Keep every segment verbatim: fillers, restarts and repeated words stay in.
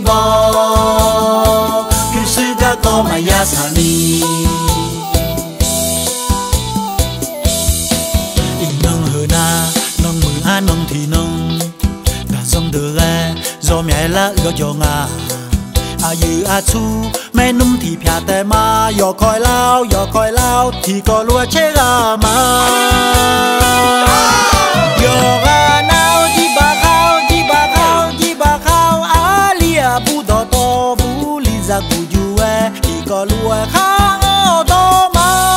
bò cứ sư ga có mà ya sa ni nông hờ na nông mưa a nông thì nông đã dòng đưa ra do mẹ lá gõ cho ngà à như à chu mẹ nung thì phia tè ma yo coi lao yo coi lao thì có lúa chế ra mà yo ga nào đi bà khao đi bà khao đi bà khao à lia bu đỏ to bu li ra bu ju e thì có lúa khao to mà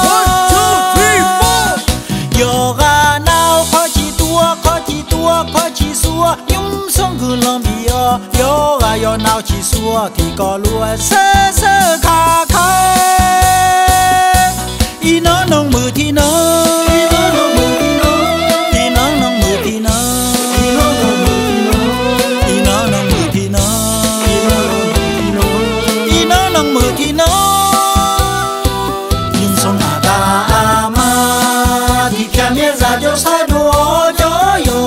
yo ga nào khó chỉ tua khó chỉ tua khó chỉ xua nhung sông cứ lòng bì yo yo ga yo nào chỉ xua thì có lúa sơ sơ kha kha y nó nông mưa thì nó y nó nông mưa thì nó y nó nông mưa thì nó y nó nông mưa thì nó y nó nông mưa thì nó nhưng sông hà ta mà thì cha mẹ già cho sai đùa cho yo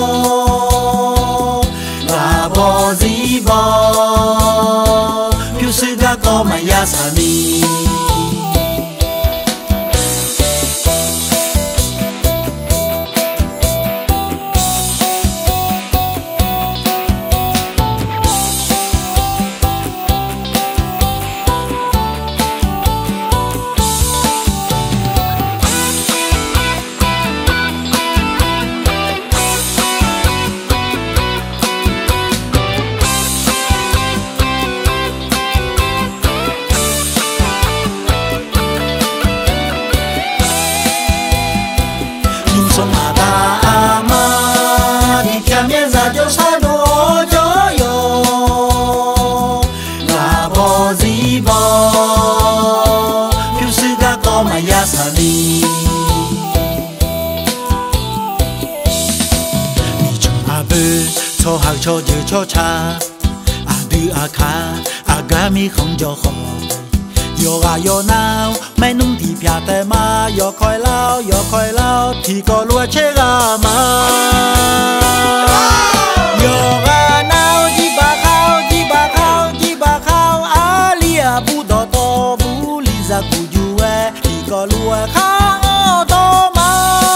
và bò gì bò phiêu sư ga có mà ya sa ni sông hà ta mà thì cha mẹ già cho sai đùa cho yo và bò gì bò phiêu sư ga có mà ya sa ni ni chung a bơ cho hàng cho dư cho cha a đưa a kha a ga mi không cho khó yo ga yo nào mẹ nung thì phia tè ma yo coi lao yo coi lao thì có lúa chế ra mà yo ga nào đi bà khao đi bà khao đi bà khao à lia bu đỏ to bu li ra cu ju e thì có lúa khao to mà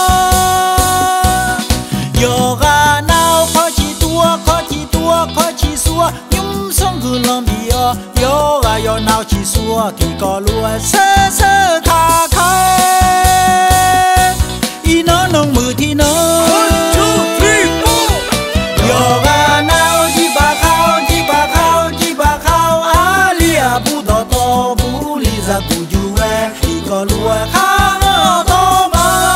yo ga nào khó chỉ tua khó chỉ tua khó chỉ xua nhung sông cứ lòng bì yo yo ga yo nào chỉ xua thì có lúa sơ sơ kha kha y nó nông mưa thì nó yo ga nào đi bà khao đi bà khao đi bà khao à lia bu đỏ to bu li ra cu ju e thì có lúa khao to mà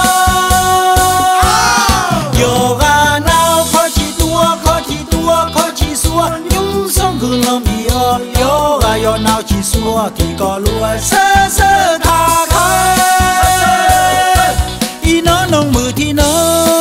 yo ga nào khó chỉ tua khó chỉ tua khó chỉ xua nhung sông cứ lòng bì yo yo ga yo nào chỉ xua thì có lúa sơ sơ kha kha y nó nông mưa thì nó